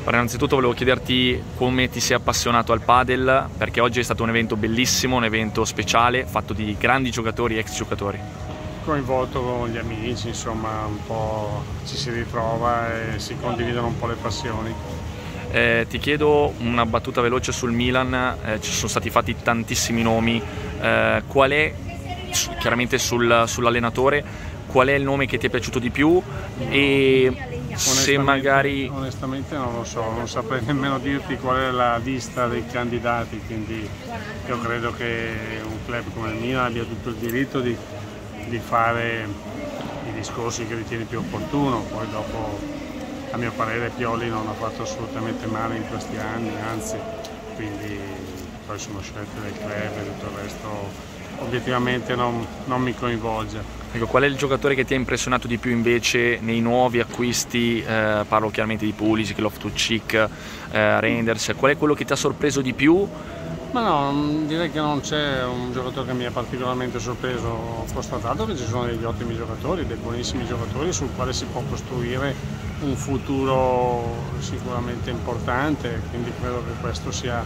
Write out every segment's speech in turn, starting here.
Allora, innanzitutto volevo chiederti come ti sei appassionato al padel, perché oggi è stato un evento bellissimo, un evento speciale, fatto di grandi giocatori e ex giocatori. Coinvolto con gli amici, insomma, un po' ci si ritrova e si condividono un po' le passioni. Ti chiedo una battuta veloce sul Milan, ci sono stati fatti tantissimi nomi, qual è, chiaramente sull'allenatore, qual è il nome che ti è piaciuto di più e se magari... Onestamente non lo so, non saprei nemmeno dirti qual è la lista dei candidati, quindi io credo che un club come il Milan abbia tutto il diritto di fare i discorsi che ritiene più opportuno. Poi dopo, a mio parere, Pioli non ha fatto assolutamente male in questi anni, anzi, quindi poi sono scelte del club e tutto il resto obiettivamente non mi coinvolge. Ecco, qual è il giocatore che ti ha impressionato di più invece nei nuovi acquisti? Parlo chiaramente di Pulisic, Loftus-Cheek, Reinders, qual è quello che ti ha sorpreso di più? Ma no, direi che non c'è un giocatore che mi ha particolarmente sorpreso. Ho constatato che ci sono degli ottimi giocatori, dei buonissimi giocatori sul quale si può costruire un futuro sicuramente importante, quindi credo che questo sia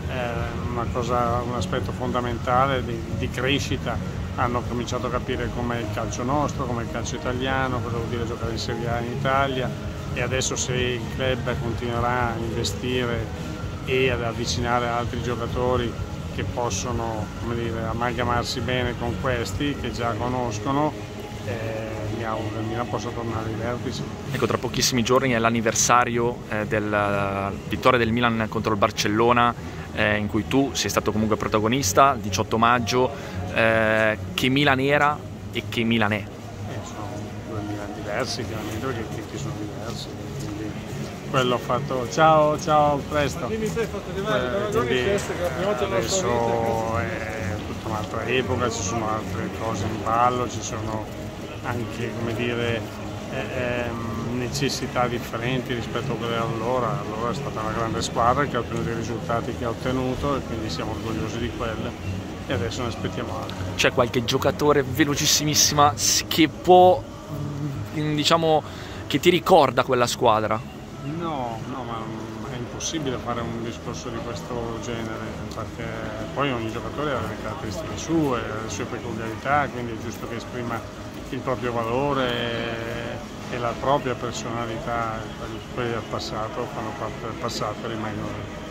un aspetto fondamentale di crescita. Hanno cominciato a capire com'è il calcio nostro, com'è il calcio italiano, cosa vuol dire giocare in Serie A in Italia, e adesso se il club continuerà a investire e ad avvicinare altri giocatori che possono, come dire, amalgamarsi bene con questi che già conoscono, mi auguro che il Milan possa tornare ai vertici. Ecco, tra pochissimi giorni è l'anniversario della vittoria del Milan contro il Barcellona, in cui tu sei stato comunque protagonista, il 18 maggio. Che Milan era e che Milan è? Sono due Milan diversi, chiaramente, perché i tempi sono diversi. Quello ho fatto, ciao, presto. Adesso è tutta un'altra epoca, ci sono altre cose in ballo, ci sono anche, come dire, necessità differenti rispetto a quelle allora. Allora è stata una grande squadra che ha ottenuto i risultati che ha ottenuto e quindi siamo orgogliosi di quelle e adesso ne aspettiamo altri. C'è qualche giocatore velocissimissima che può, diciamo, che ti ricorda quella squadra? No, ma è impossibile fare un discorso di questo genere, perché poi ogni giocatore ha le caratteristiche sue, le sue peculiarità, quindi è giusto che esprima il proprio valore e la propria personalità. Quelli del passato fanno parte del passato e rimangono.